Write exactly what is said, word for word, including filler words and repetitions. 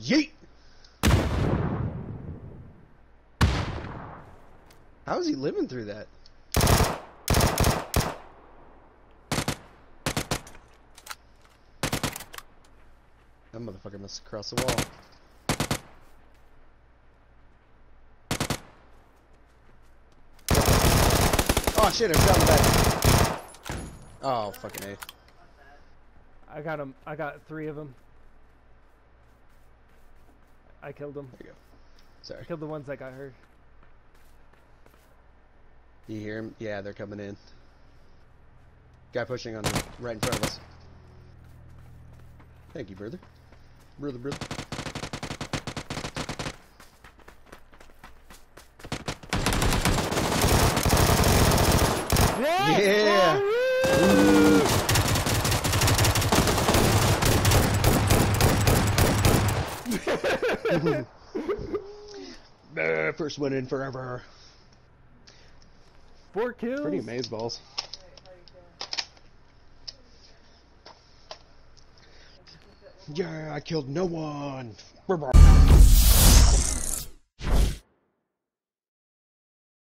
Yeet! How is he living through that? That motherfucker must have crossed the wall. Oh shit, I'm down the back. Oh, fucking A. I got him. I got three of them. I killed them. There you go. Sorry. I killed the ones that got hurt. You hear him? Yeah, they're coming in. Guy pushing on the right in front of us. Thank you, brother. Brother, brother. Yeah! Yeah! uh, first one in forever. Four kills. Pretty amazeballs. Yeah, I killed no one.